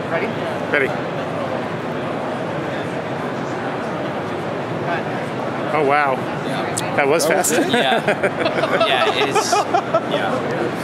Ready? Ready. Oh wow. Yeah. That was fast. Yeah. Yeah, it is. Yeah.